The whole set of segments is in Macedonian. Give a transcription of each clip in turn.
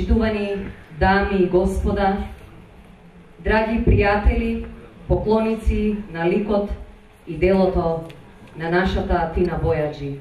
Почитувани дами и господа, драги пријатели, поклоници на ликот и делото на нашата Тина Бојаджи.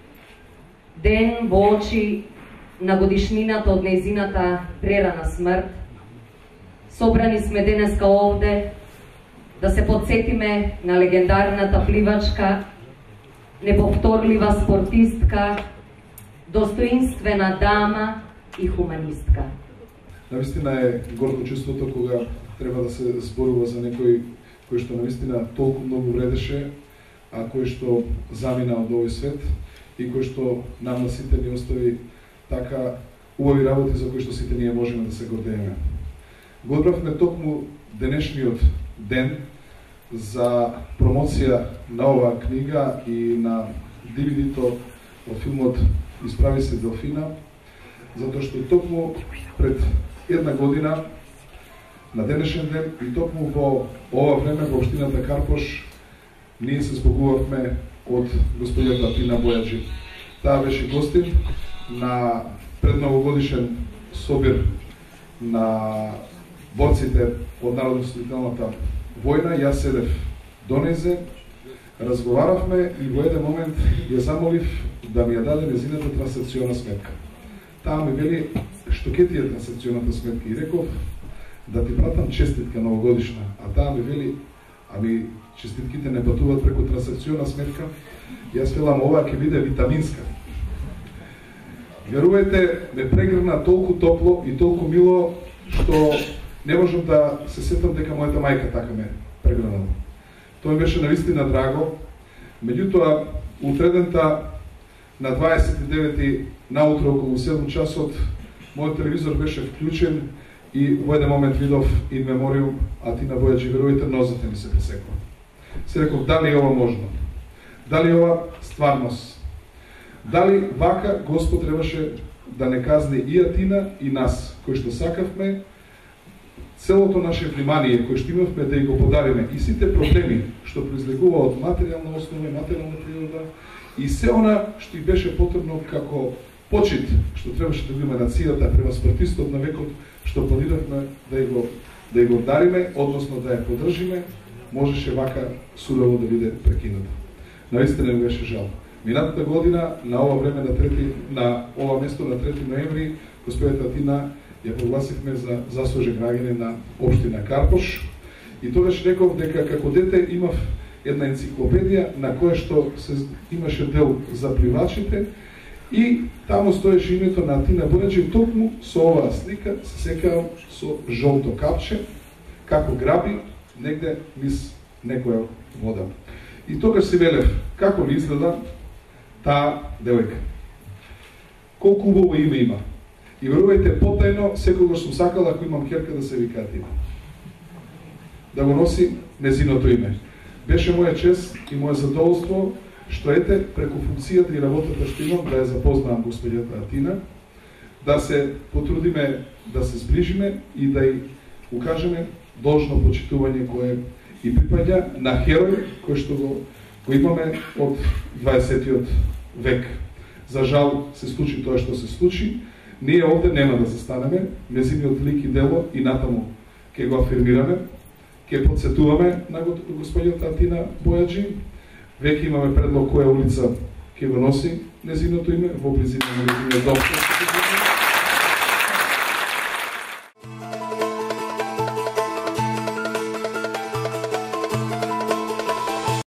Ден во очи на годишнината од нејзината прерана смрт, собрани сме денеска овде да се подсетиме на легендарната пливачка, неповторлива спортистка, достоинствена дама и хуманистка. Навистина е горко чувството кога треба да се зборува за некој кој што навистина толку многу вредеше, а кој што замина од овој свет и кој што нам на сите ни остави така убави работи за кои што сите ние можеме да се гордееме. Го одбравме токму денешниот ден за промоција на оваа книга и на DVD-то од филмот Исправи се Делфина, затоа што токму пред една година на денешен ден и токму во ова време во општината Карпош ние се збогувавме од господината Тина Бојаджи. Таа беше гостин на предновогодишен собир на борците од Народно-ослободителната војна. Јас седев до нејзе, разговаравме и во еден момент ја замолив да ми ја даде незината трансакциона сметка. Таа ми вели, што ќе ти е трансакционата сметка? И реков, да ти пратам честитка новогодишна. А таа ми вели, ами честитките не патуваат преку трансакциона сметка. Јас велам, оваа ќе биде витаминска. Верувајте, ме прегрна толку топло и толку мило, што не можам да се сетам дека мојата мајка така ме прегрнала. Тоа ми беше навистина драго. Меѓутоа, утредента на 29 наутро околу 7 часот, мојот телевизор беше вклучен и во еден момент видов in memoriam Тина Бојаджи. Верувајте, нозете ми се пресекува. Се реков, дали е ова можно? Дали е ова стварност? Дали вака Господ требаше да не казни и Атина и нас, кои што сакавме целото наше внимание кој што имавме да го подариме и сите проблеми што произлегува од материјална основа и материјална природа и се она што и беше потребно како почит што требаше да го има нацијата према спортистот на векот, што планиравме да го дариме, односно да ја поддржиме, можеше вака сурово да биде прекината. Наистина ми беше жал. Минатата година на ова време на ова место на 3 ноември господината Тина ја прогласивме за заслужен граѓанин на општина Карпош и тогаш реков дека како дете имав една енциклопедија на која што имаше дел за пливачите и таму стоеше името на Тина Бојаджи, токму со оваа слика се секавам со жолто капче, како граби негде низ некоја вода. И тогаш си велев, како ми изгледа таа девојка. Колку убаво име има. И верувајте, потајно, секогаш сум сакала, ако имам ќерка, да се вика Тина. Да го носи незиното име. Беше моја чест и моје задоволство, што ете, преку функцијата и работата што имам, да ја запознавам господијата Тина, да се потрудиме да се сближиме и да ја укажеме должно почитување кое и припаѓа на херој кој што го имаме од 20-тиот век. За жал се случи тоа што се случи. Ние овде нема да застанеме, незиниот лик и дело и натаму ќе го афирмираме, ќе подсетуваме на господијата Тина Бојаджи. Веќе имаме предлог која улица ќе го носи незиното име во близина на незиниот дом.